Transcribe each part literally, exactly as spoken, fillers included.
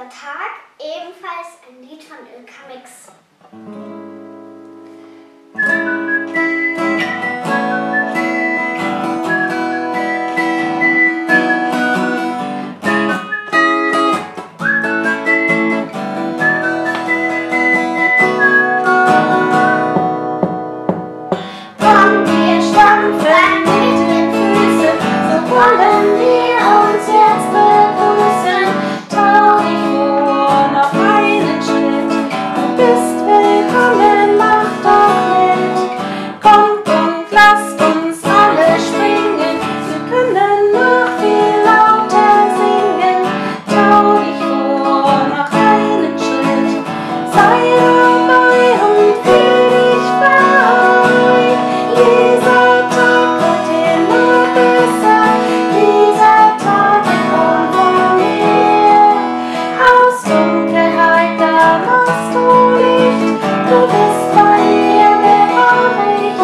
Tag, ebenfalls ein Lied von Ilka Mix. Komm, wir stampfen mit den Füßen, so wollen wir uns jetzt begrüßen. Trau dich vor, noch einen Schritt, du bist willkommen, mach doch mit. Kommt und lasst uns alle springen, wir können noch viel lauter singen. Trau dich vor, noch einen Schritt, sei dabei und fühl dich frei. Dieser Tag wird immer besser, dieser Tag kommt von mir. Aus Dunkelheit, da machst du Licht, du bist bei mir, mehr brauche ich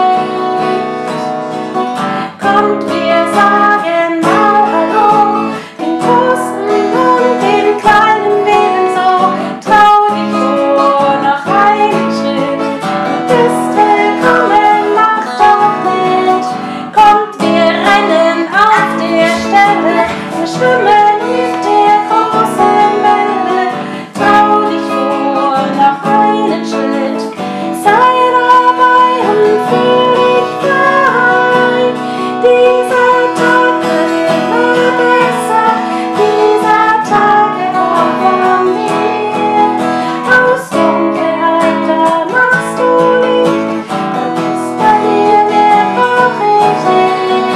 nicht. Kommt, wir sagen mal Hallo, den Großen und den Kleinen ebenso. Trau dich vor, noch einen Schritt, du bist willkommen, mach doch mit. Kommt, wir rennen auf der Stelle, wir schwimmen mit der großen Welle. Trau dich vor, noch einen Schritt, sei dabei und fühl dich frei. Dieser Tag wird immer besser, dieser Tag kommt von mir. Aus Dunkelheit, da machst du Licht, du bist bei mir, mehr brauch ich nicht.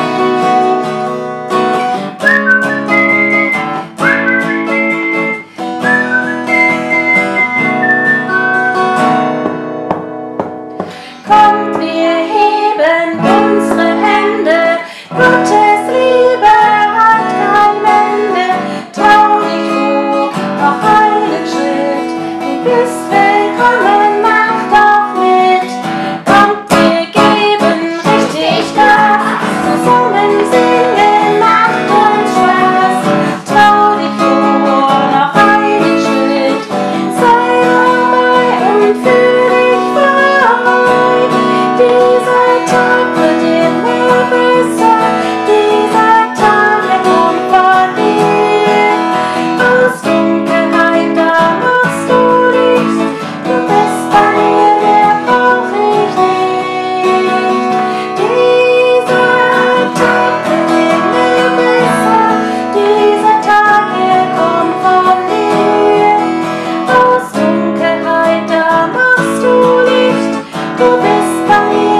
Kommt, wir heben unsere Hände, Gottes Liebe hat kein Ende. Trau dich vor, noch einen Schritt, du bist willkommen, mach doch mit. Kommt, wir geben richtig Gas, zusammen singen macht uns Spaß. Trau dich vor, noch einen Schritt, sei dabei und fühl dich frei. Dieser Tag wird immer besser, dieser Tag, er kommt von dir. Aus Dunkelheit, da machst du Licht, du bist bei mir, mehr brauch ich nicht. Dieser Tag wird immer besser, dieser Tag, er kommt von dir. Aus Dunkelheit, da machst du Licht, du bist bei mir.